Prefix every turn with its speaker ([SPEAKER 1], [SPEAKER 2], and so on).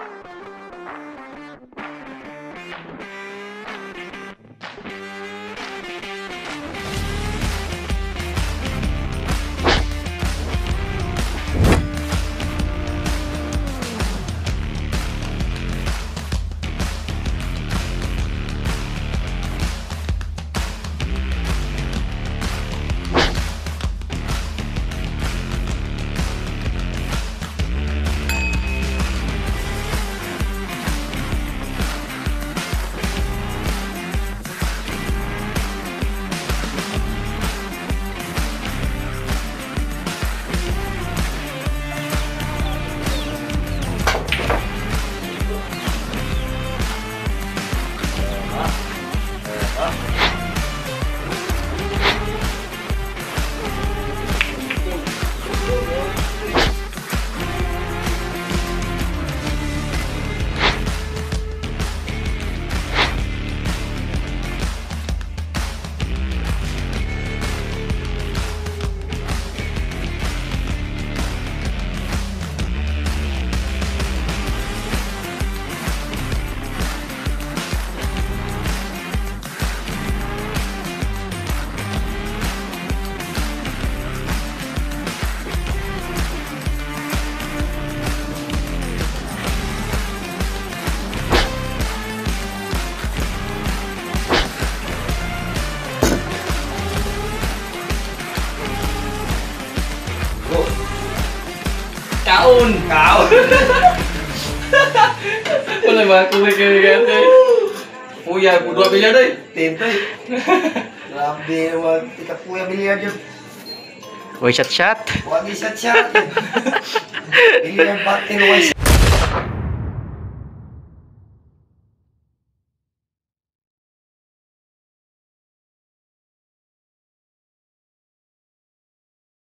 [SPEAKER 1] Kaon! Kaon! Wala ba? Kumikirigan eh. Puya, kudua bilyar eh.
[SPEAKER 2] Tentay. Grabe naman. Tika puya bilyar yun.
[SPEAKER 3] Uy, shot.
[SPEAKER 2] Huwag isa siya. Bilyar batin, huwag